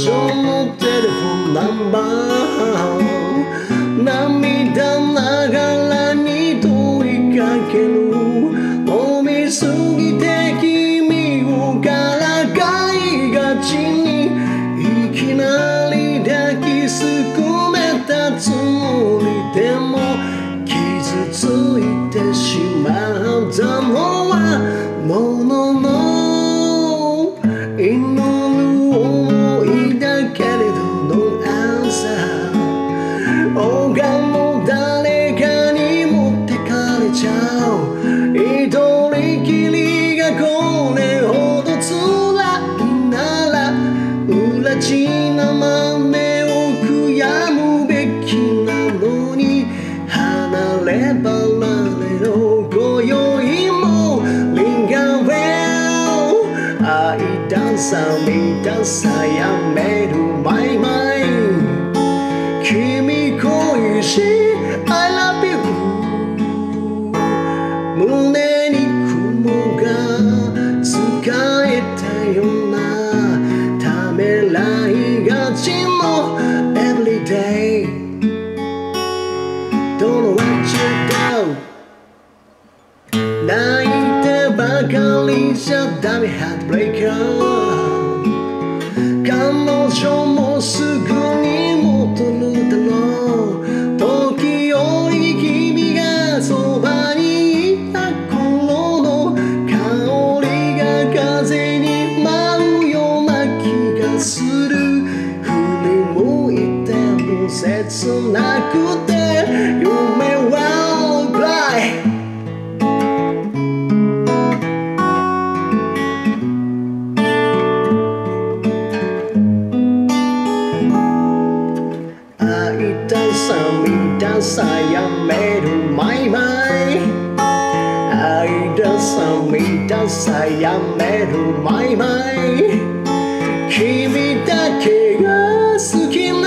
所のテレフォンナンバー、涙ながらに問いかける。飲みすぎて君をからかいがちに、いきなり抱きすくめたつもりでも傷ついてしまったのはものの祈る思いだけれどの朝、他の誰かに持ってかれちゃう一人きりがこれほど辛いなら、うらちな真似を悔やむべきなのに、離れ離れの今宵もリンガーベル、会いたさ見たさやめるマイマイ、君恋しい I love you、 胸に雲が使えたようなためらいがちの Everyday Don't let you down、 泣いてばかりじゃダメ Heartbreaker、 彼女もすぐに戻るだろう。時折君がそばにいた頃の香りが風に舞うような気がする。振り向いても切なくて夢は暗い。会いたさ見たさやめるマイマイ、会いたさ見たさやめるマイマイ、君だけが好きな